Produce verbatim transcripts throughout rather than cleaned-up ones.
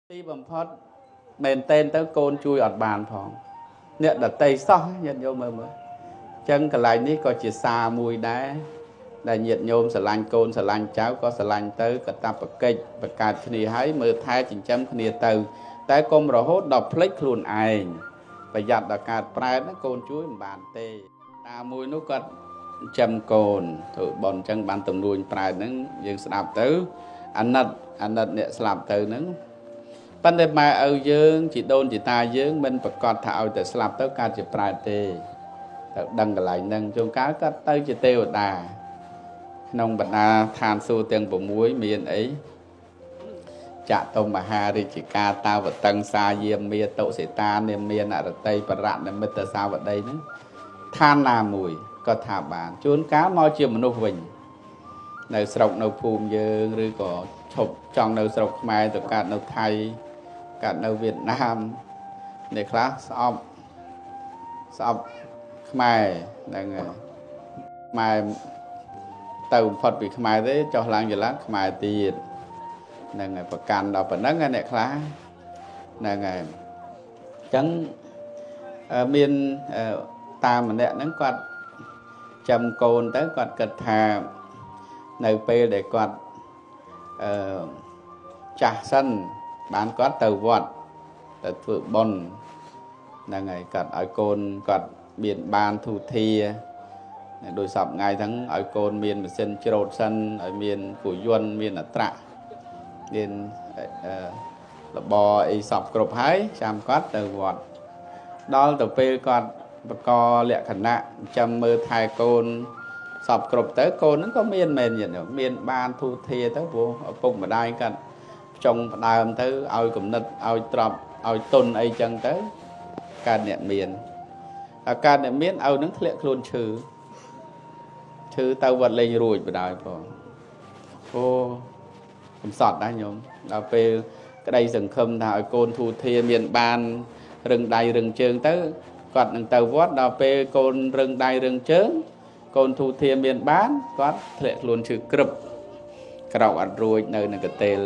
ទីបំផុតមែនតែនទៅកូនជួយអត់បានផងអ្នកដតីសោះញាតិញោមមើលមើលចឹងកន្លែងនេះក៏ជាសារមួយដែរដែលញាតិញោមស្រឡាញ់កូនស្រឡាញ់ចៅក៏ស្រឡាញ់ទៅកតាបកិច្ចបង្កើតគ្នាហើយមើលថែចិញ្ចឹមគ្នាទៅតែកុំរហូតដល់ភ្លេចខ្លួនឯងប្រយ័ត្នដល់កើតប្រែតណាកូនជួយមិនបានទេតាមួយនោះគាត់ចិញ្ចឹមកូនធ្វើបន់ចឹងបានទំនួញប្រែតហ្នឹងយើងស្ដាប់ទៅអាណិតអាណិតអ្នកស្លាប់ទៅហ្នឹងប៉ុន្តែម៉ែឪយើងជីដូនជីតាយើងមិនប្រកាសថាឲ្យតែស្លាប់ទៅកើតជាប្រែតទេទៅដឹងកន្លែងហ្នឹងជួនកាលគាត់ទៅជាទេវតាក្នុងបណ្ដាឋានសួគ៌ទាំង៦មានអីចតុមហារាជការតាវតឹងសាយាមមាតុសេតានាមានអរតីបរៈនិមិត្តសាវតីហ្នឹងឋានណាមួយក៏ថាបានជួនកាលមកជាមនុស្សវិញនៅស្រុកនៅភូមិយើងឬក៏ឈប់ចង់នៅស្រុកខ្មែរទៅកើតនៅថៃកើតនៅវៀតណាមអ្នកខ្លះស្អប់ស្អប់ខ្មែរហ្នឹងហើយខ្មែរទៅបំផុតពីខ្មែរទេចុះឡើងចឡើងខ្មែរទៀតហ្នឹងហើយប្រកាន់ដល់ប៉ុណ្ណឹងអ្នកខ្លះហ្នឹងហើយអញ្ចឹងមានតាម្នាក់ហ្នឹងគាត់ចាំកូនទៅគាត់គិតថានៅពេលដែលគាត់អឺចាស់សិនបានគាត់ទៅវត្តទៅធ្វើបុណ្យហ្នឹងហើយគាត់ឲ្យកូនគាត់មានបានធូធាដោយសពថ្ងៃហ្នឹងឲ្យកូនមានម៉ាស៊ីនច្រូតសិនឲ្យមានគូយន្តមានអត្រៈមានរបរអីសពគ្រប់ហើយចាំគាត់ទៅវត្តដល់ទៅពេលគាត់បកលក្ខណៈចាំមើលថែកូនសពគ្រប់ទៅកូនហ្នឹងក៏មានមែនទៀតមានបានធូធាទៅព្រោះឪពុកម្ដាយគាត់ចុងផ្ដើមទៅឲ្យគំនិតឲ្យទ្របឲ្យទុនអីចឹងទៅកើតអ្នកមានហើយកើតអ្នកមានឪនឹងធ្លាក់ខ្លួនឈឺឈឺទៅវត្តលេងរួចបដ ாய் ផងអូកំសត់ដែរញោមដល់ពេលក្តីសង្ឃឹមថាឲ្យកូនធូធាមានបានរឹងដៃរឹងជើងទៅគាត់នឹងទៅវត្តដល់ពេលកូនរឹងដៃរឹងជើងកូនធូធាមានបានគាត់ធ្លាក់ខ្លួនឈឺក្រឹបក្រោកអត់រួចនៅនឹងកតេល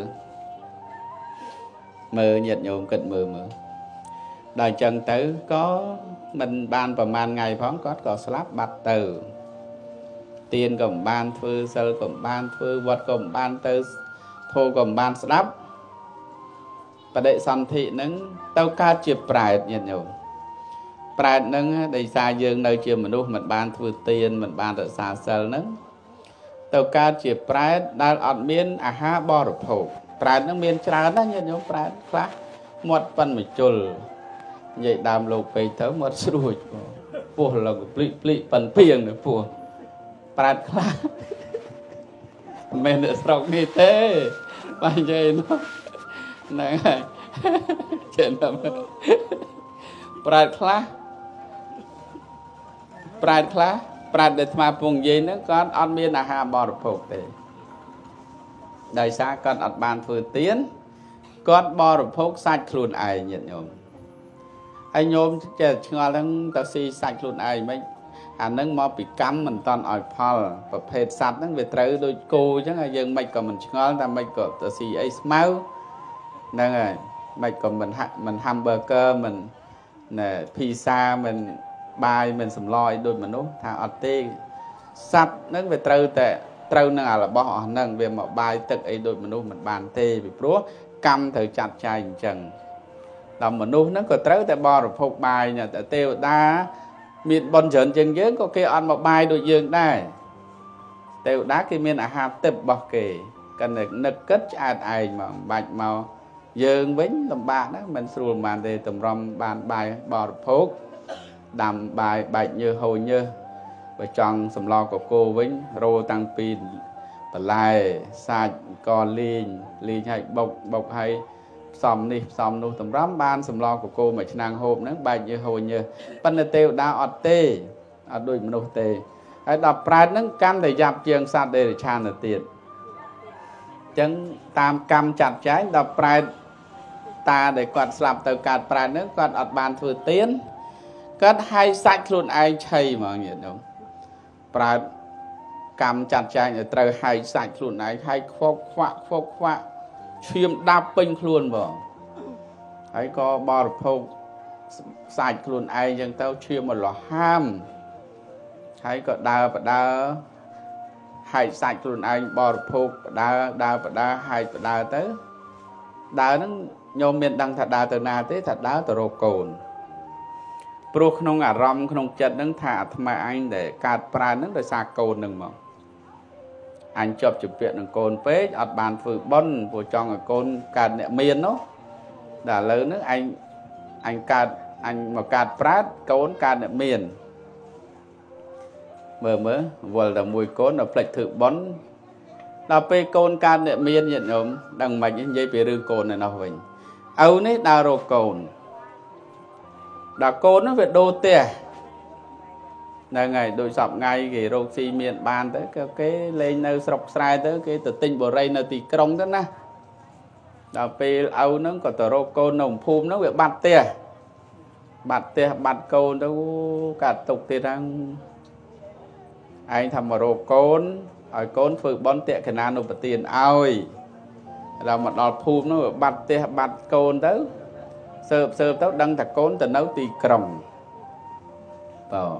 មើលញាតិញោមគិតមើលមើលដល់អញ្ចឹងទៅក៏មិនបានប្រហែលថ្ងៃផងគាត់ក៏ស្លាប់បាត់ទៅទានក៏មិនបានធ្វើសិលក៏មិនបានធ្វើវត្តក៏មិនបានទៅធម៌ក៏មិនបានស្ដាប់បដិសន្ធិហ្នឹងទៅកើតជាប្រែតញាតិញោមប្រែតហ្នឹងដោយសារយើងនៅជាមនុស្សមិនបានធ្វើទានមិនបានរក្សាសិលហ្នឹងទៅកើតជាប្រែតដែលអត់មានអាហារបរិភោគប្រែតហ្នឹងមានច្រើនណាស់ញាតិញោមប្រែតខ្លះមាត់ប៉ិនមជុលនិយាយដើមលោកពេកទៅមាត់ស្រួចពោះឡើងភ្លិភ្លិប៉ិនភៀងទៅពោះប្រែតខ្លះមិនមែនអ្នកស្រុកនេះទេបាទនិយាយនោះហ្នឹងហើយចេះតែប្រែតខ្លះប្រែតខ្លះប្រែតដែលស្មាពងនិយាយហ្នឹងគាត់អត់មានអាហារបរិភោគទេដោយសារគាត់អត់បានធ្វើទានគាត់បរិភោគសាច់ខ្លួនឯងញាតិញោមហើយញោមចេះឆ្ងល់ហ្នឹងទៅស៊ីសាច់ខ្លួនឯងមិនអាហ្នឹងមកពីកម្មមិនតាន់ឲ្យផលប្រភេទសត្វហ្នឹងវាត្រូវដូចគោអញ្ចឹងហើយយើងមិនក៏មិនឆ្ងល់តែមិនក៏ទៅស៊ីអីស្មៅហ្នឹងហើយមិនក៏មិនហាក់មិន hamburger មិនណែ pizza មិនបាយមិនសម្លអីដូចមនុស្សថាអត់ទេសត្វហ្នឹងវាត្រូវតែត្រូវនឹងអារបស់អស់ហ្នឹងវាមកបាយទឹកអីដូចមនុស្សមិនបានទេពីព្រោះកម្មត្រូវចាត់ចែងអញ្ចឹងដល់មនុស្សហ្នឹងក៏ត្រូវតែបរិភោគបាយតែទេវតាមានបុណ្យច្រើនជាងយើងក៏គេអត់មកបាយដូចយើងដែរទេវតាគេមានអាហារទិព្វរបស់គេកាន់តែនឹកគិតឆ្អែតឯងមកបាច់មកយើងវិញលំបាកណាស់មិនស្រួលបានទេតម្រាំបានបាយបរិភោគដាំបាយបែកញើសហូរញើសបើចង់សម្លកកូរវិញរោតាំងពីបន្លែសាច់កលីងលីងឲ្យបុកបុកឲ្យផ្សំនេះផ្សំនោះតម្រាំបានសម្លកកូរមួយឆ្នាំងហូបហ្នឹងបែកញើសហូរញើសប៉ុន្តែទេវតាអត់ទេអត់ដូចមនុស្សទេហើយដល់ប្រែតហ្នឹងកាន់តែយ៉ាប់ជាងសត្វដេរឆានទៅទៀតអញ្ចឹងតាមកម្មចាត់ចែងដល់ប្រែតតាដែលគាត់ស្លាប់ទៅកើតប្រែតហ្នឹងគាត់អត់បានធ្វើទានគាត់ហាយសាច់ខ្លួនឯងឆីហ្មងញាតិញោមប្រែតកម្មចាត់ចែងឲ្យត្រូវហាយសាច់ខ្លួនឯងហាយខ្វកខ្វាក់ខ្វកខ្វាក់ឈាមដាប់ពេញខ្លួនបងហើយក៏បរិភោគសាច់ខ្លួនឯងចឹងទៅឈាមម្លោះហាមហើយក៏ដើរបដើហើយសាច់ខ្លួនឯងបរិភោគបដើដើរបដើហើយបដើទៅដើរហ្នឹងញោមមានដឹងថាដើរទៅណាទេថាដើរទៅរកកូនព្រោះក្នុងអារម្មណ៍ក្នុងចិត្តហ្នឹងថាអាត្មាអញដែលកើតប្រើហ្នឹងដោយសារកូនហ្នឹងមកអញជាប់ជាពាក្យនឹងកូនពេកអត់បានធ្វើបុណ្យព្រោះចង់ឲ្យកូនកើតអ្នកមាននោះដល់ឥឡូវហ្នឹងអញអញកើតអញមកកើតប្រាតកូនកើតអ្នកមានមើលមើលវល់តែមួយកូនដល់ផ្លេចធ្វើបុណ្យដល់ពេលកូនកើតអ្នកមានញាតិញោមដឹងមិននិយាយពីរឿងកូននៅនោះវិញឪនេះដើររកកូនដល់កូននោះវាដូរផ្ទះហ្នឹងហើយដូចសពថ្ងៃគេរកស៊ីមានបានទៅគេលេងនៅស្រុកស្រែទៅគេទៅទិញបរិយនៅទីក្រុងទៅណាដល់ពេលឪហ្នឹងក៏ទៅរកកូននៅភូមិហ្នឹងវាបាត់ផ្ទះបាត់ផ្ទះបាត់កូនទៅកាត់ទុកទៀតហ្នឹងឯងថាមករកកូនឲ្យកូនធ្វើបន់តេកណានុបទានឲ្យដល់មកដល់ភូមិនោះបាត់ផ្ទះបាត់កូនទៅសើបសើបទៅដឹងថាកូនទៅនៅទីក្រុងបាទ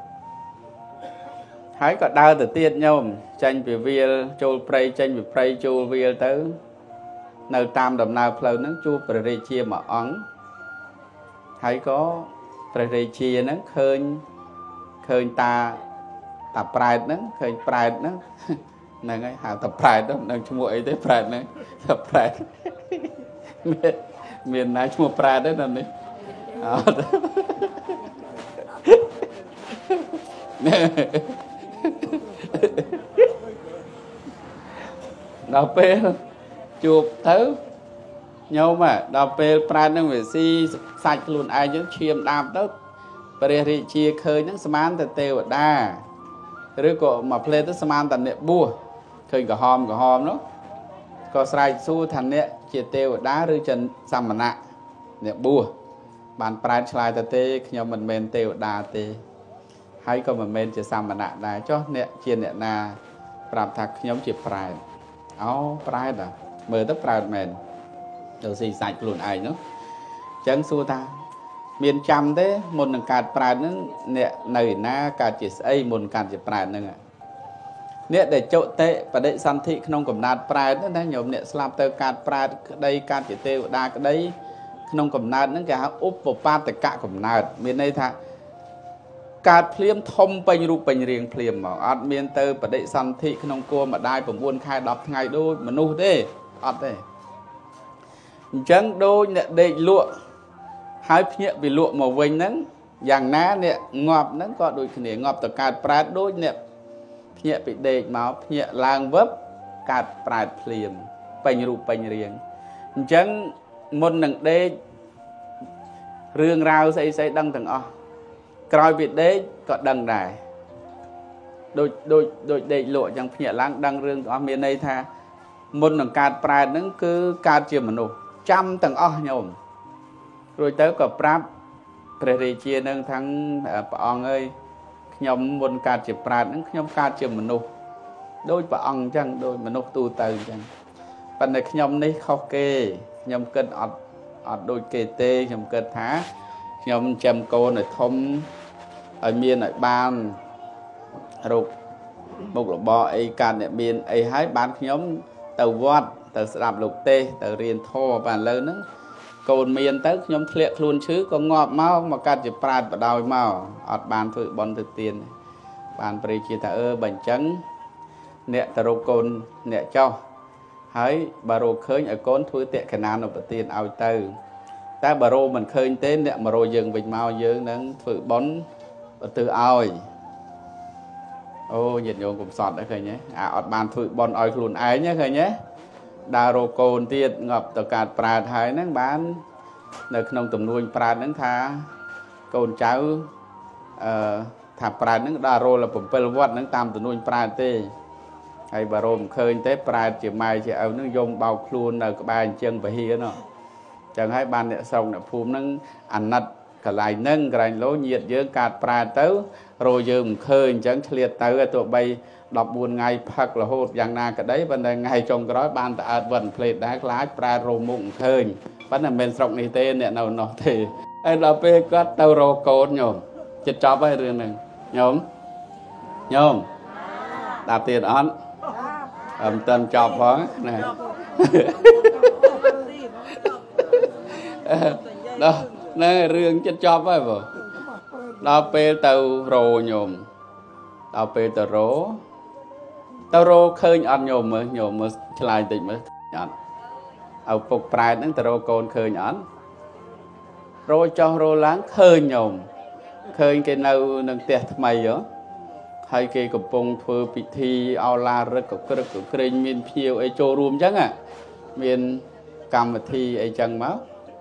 ហើយក៏ដើរទៅទៀតញោមចេញពីវាលចូលព្រៃចេញពីព្រៃចូលវាលទៅនៅតាមដំណើរផ្លូវហ្នឹងជួបព្រះរាជាមួយអង្គហើយក៏ព្រះរាជាហ្នឹងឃើញឃើញតាតាប្រែតហ្នឹងឃើញប្រែតហ្នឹងហ្នឹងហើយហៅតាប្រែតហ្នឹងនឹងឈ្មោះអីទេប្រែតហ្នឹងតាប្រែតមានមានណាឈ្មោះប្រែតទេនៅនេះអត់ដល់ពេលជួបទៅញោមដល់ពេលប្រែតហ្នឹងវាស៊ីសាច់ខ្លួនឯងយើងឈាមដាបទៅព្រះរាជាឃើញហ្នឹងស្មានតែទេវតាឬក៏មកផ្លេតទៅស្មានតែអ្នកបួសឃើញក្រហមក្រហមនោះក៏ស្រែកសួរថាអ្នកជាទេវតាឬជាសមណៈអ្នកបួសបានប្រែតឆ្លើយទៅទេខ្ញុំមិនមែនទេវតាទេហើយក៏មិនមែនជាសមណៈដែរចុះអ្នកជាអ្នកណាប្រាប់ថាខ្ញុំជាប្រែតអូប្រែតអាមើលទៅប្រែតមែនទៅស៊ីសាច់ខ្លួនឯងនោះអញ្ចឹងសួរថាមានចាំទេមុននឹងកើតប្រែតហ្នឹងអ្នកនៅណាកើតជាស្អីមុនកើតជាប្រែតហ្នឹងអ្នកដែលចុតិបដិសន្ធិក្នុងកំណើតប្រែតណាញោមអ្នកស្លាប់ទៅកើតប្រែតក្តីកើតជាទេវតាក្តីក្នុងកំណើតហ្នឹងគេហៅឧបបាទកៈកំណើតមានន័យថាកើតភ្លាមធំពេញរូបពេញរាងភ្លាមមកអត់មានទៅបដិសន្ធិក្នុងគួរម្ដាយ9ខែ10ថ្ងៃដូចមនុស្សទេអត់ទេអញ្ចឹងដូចអ្នកដេកលក់ហើយភ្ញាក់ពីលក់មកវិញហ្នឹងយ៉ាងណាអ្នកងាប់ហ្នឹងក៏ដូចគ្នាងាប់ទៅកើតប្រែតដូចអ្នកភ្ញាក់ពីដេកមកភ្ញាក់ឡើងវឹបកើតប្រែតភ្លាមពេញរូបពេញរាងអញ្ចឹងមុននឹងដេករឿងរ៉ាវស្អីស្អីដឹងទាំងអស់ក្រោយពីដេកក៏ដឹងដែរដូចដូចដូចដេកលក់អញ្ចឹងភ្ញាក់ឡើងដឹងរឿងទាំងអស់មានន័យថាមុននឹងកើតប្រែតហ្នឹងគឺកើតជាមនុស្សចាំទាំងអស់ញោមរួចទៅក៏ប្រាប់ព្រះរាជានឹងថាព្រះអង្គអើយខ្ញុំមុនកើតជាប្រែតហ្នឹងខ្ញុំកើតជាមនុស្សដូចព្រះអង្គអញ្ចឹងដូចមនុស្សទូទៅអញ្ចឹងប៉ុន្តែខ្ញុំនេះខុសគេខ្ញុំគិតអត់អត់ដូចគេទេខ្ញុំគិតថាខ្ញុំចាំកូនឲ្យធំឲ្យមានឲ្យបានរោគមុខរបរអីកើតអ្នកមានអីហើយបានខ្ញុំទៅវត្តទៅស្ដាប់លោកទេសទៅរៀនធម៌បានឥឡូវហ្នឹងកូនមានទៅខ្ញុំធ្លាក់ខ្លួនឈឺក៏ងាប់មកមកកាត់ជាប្រែតបដោយមកអត់បានធ្វើបន់ទៅទៀនបានព្រះរាជាថាអឺបើអញ្ចឹងអ្នកទៅរកកូនអ្នកចោះហើយបើរកឃើញឲ្យកូនធ្វើតេកណានុបទានឲ្យទៅតែបើរកមិនឃើញទេអ្នកមករកយើងវិញមកយើងនឹងធ្វើបន់បើទៅឲ្យអូញាតិញោមកុំសត់ដែរឃើញទេអាអត់បានធ្វើបន់ឲ្យខ្លួនឯងឃើញទេដើររកកូនទៀតងាប់ទៅកើតប្រែតហើយហ្នឹងបាននៅក្នុងទំនួញប្រែតហ្នឹងថាកូនចៅអឺថាប្រែតហ្នឹងដល់រល7វត្តហ្នឹងតាមទំនួញប្រែតទេហើយបើរមឃើញទេប្រែតជាម៉ែជាឪហ្នឹងយំបោកខ្លួននៅក្បែរអញ្ចឹងពហិណោះចឹងហើយបានអ្នកស្រុកអ្នកភូមិហ្នឹងអាណិតកន្លែងហ្នឹងកន្លែងលោញាតយើងកើតប្រែតទៅរយយើងមិនឃើញអញ្ចឹងឆ្លៀតទៅទោះបី14ថ្ងៃផឹករហូតយ៉ាងណាក្តីប៉ុន្តែថ្ងៃចុងក្រោយបានទៅអើតវិនផ្លេតដែរខ្លាចប្រែរោមមុខមិនឃើញប៉ុន្តែមិនស្រុកនេះទេអ្នកនៅនោះទេហើយដល់ពេលគាត់ទៅរកកូនញោមចិត្តចប់ហើយរឿងហ្នឹងញោមញោមដល់ទៀតអត់អត់ទាន់ចប់ផងណាដល់នៅរឿងចិត្តចប់ហើយបងដល់ពេលទៅរោញោមដល់ពេលទៅរោទៅរោឃើញអត់ញោមមើលញោមមើលឆ្លើយតិចមើលអត់ឪពុកប្រែតហ្នឹងទៅរោកូនឃើញអត់រោចោះរោឡើងឃើញញោមឃើញគេនៅនឹងផ្ទះថ្មីហ៎ហើយគេកំពុងធ្វើពិធីអោឡារឹកកក្រឹកកក្រែងមានភ្ញៀវអីចូលរួមអញ្ចឹងមានកម្មវិធីអីចឹងមក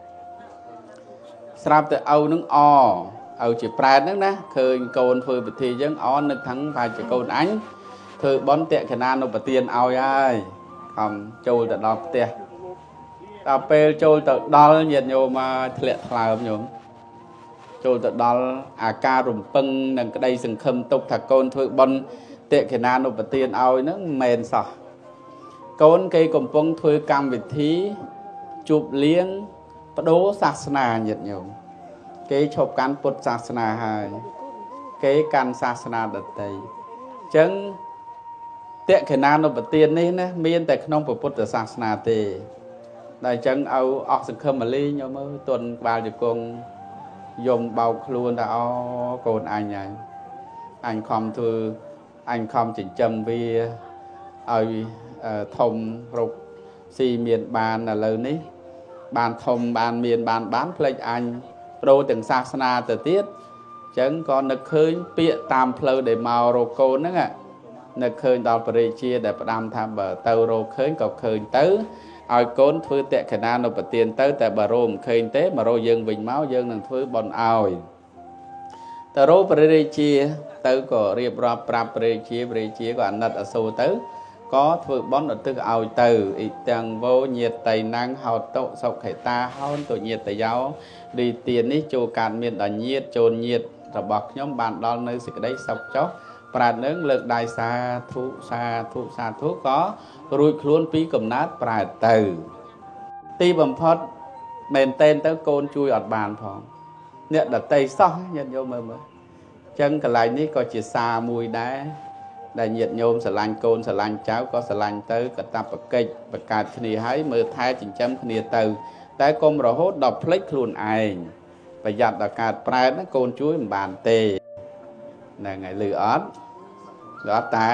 ស្រាប់តែឪនឹងអឪជាប្រែតហ្នឹងណាឃើញកូនធ្វើពិធីអញ្ចឹងអនឹកថាប្រហែលជាកូនអញធ្វើបន់តេកណានុប្រទានឲ្យហើយខំចូលទៅដល់ផ្ទះដល់ពេលចូលទៅដល់ញាតិញោមមកធ្លាក់ថ្លើមញោមចូលទៅដល់អាការរំពឹងនិងក្តីសង្ឃឹមទុកថាកូនធ្វើបន់តេកណានុប្រទានឲ្យហ្នឹងមិនមែនសោះកូនគេកំពុងធ្វើកម្មវិធីជួបលៀងបដូរសាសនាញាតិញោមគេឈប់កាន់ពុទ្ធសាសនាហើយគេកាន់សាសនាដទៃអញ្ចឹងតេកណានុប្រទាននេះណាមានតែក្នុងពុទ្ធសាសនាទេតែអញ្ចឹងឲ្យអស់សង្ឃឹមមលីញោមមើលទន់ក្បាលជង្គង់យំបោកខ្លួនថាអូកូនអញហើយអញខំធ្វើអញខំចិញ្ចឹមវាឲ្យធំរុកស៊ីមានបានឥឡូវនេះបានធំបានមានបានបានផ្លេចអញប្រូទាំងសាសនាទៅទៀតអញ្ចឹងក៏នឹកឃើញពាក្យតាមផ្លូវដែលមករកកូនហ្នឹងនឹកឃើញដល់បរិជាដែលផ្ដាំថាបើទៅរកឃើញក៏ឃើញទៅឲ្យកូនធ្វើតេកណានុប្រទានទៅតែបើរមឃើញទេមករកយើងវិញមកយើងនឹងធ្វើបន់ឲ្យទៅរកបរិជាទៅក៏រៀបរាប់ប្រាប់បរិជាបរិជាក៏អាណិតអាសូរទៅក៏ធ្វើបន់ឧទ្ទិសឲ្យទៅអ៊ីទាំងវោញាតតៃណាំងហោតុសុខេតាហោនទុញាតយោរីទាននេះចូលកើតមានដល់ញាតចូលញាតរបស់ខ្ញុំបានដល់នៅសេចក្តីសុខចុះប្រាត់នឹងលើកដៃសាធុសាធុសាធុក៏រួចខ្លួនពីកំណើតប្រែទៅទីបំផុតមែនតែនទៅកូនជួយអត់បានផងអ្នកដតីសោះញាតិញោមមើលមើលអញ្ចឹងកន្លែងនេះក៏ជាសារមួយដែរដែលញាតិញោមស្រឡាញ់កូនស្រឡាញ់ចៅក៏ស្រឡាញ់ទៅកតបកិច្ចបង្កើតគ្នាហើយមើលថែចិញ្ចឹមគ្នាទៅតែកុំរហូតដល់ភ្លេចខ្លួនឯងប្រយ័ត្នដល់កើតប្រែតណាកូនជួយមិនបានទេហ្នឹងហើយលឺអត់លឺអត់តា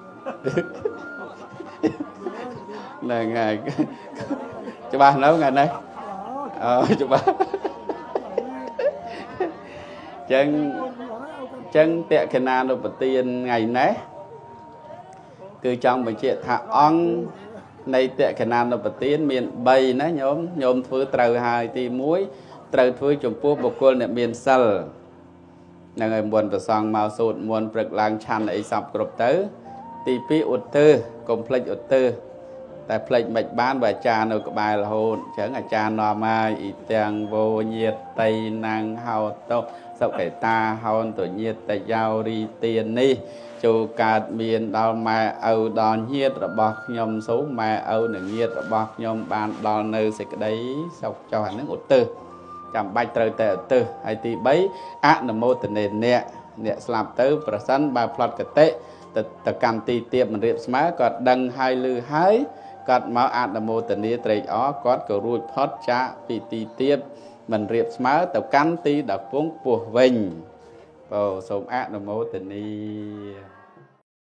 ហ្នឹងហើយច្បាស់នៅថ្ងៃនេះអូច្បាស់ចឹងចឹងតេកណានុប្រទានថ្ងៃនេះគឺចង់បញ្ជាក់ថាអង្គនៃតេកណានុប្រទានមានបីណាញោមញោមធ្វើត្រូវហើយទីមួយត្រូវធ្វើចំពោះបុគ្គលអ្នកមានសិលនឹងឲ្យមុនប្រសងមកសូត្រមន្តព្រឹកឡើងឆាន់អីសពគ្រប់ទៅទីពីរឧទ្ទិសកុំភ្លេចឧទ្ទិសតែភ្លេចមិនបានបើអាចារ្យនៅក្បែររហូតអញ្ចឹងអាចារ្យនាំមកអ៊ីទាំងវោញាតតៃណាំងហោតុសុខេតាហោនទុញាតយោរីទាននេះចូលកើតមានដល់ម៉ែឪដល់ញាតរបស់ខ្ញុំសូមម៉ែឪនិងញាតរបស់ខ្ញុំបានដល់នៅសេចក្តីសុខចុះអានឹងឧទ្ទិសចាំបាច់ត្រូវតែឧទ្ទិសហើយទីបីអនុមោទនាអ្នកអ្នកស្លាប់ទៅប្រសិនបើផ្លត់កតិទៅទៅកម្មទីទៀបមិនរៀបស្មើគាត់ដឹងហើយឮហើយគាត់មកអនុមោទនាត្រេកអរគាត់ក៏រួចផុតចាកពីទីទៀបមិនរៀបស្មើទៅកាន់ទីដល់ពងពោះវិញអូសូមអនុមោទនា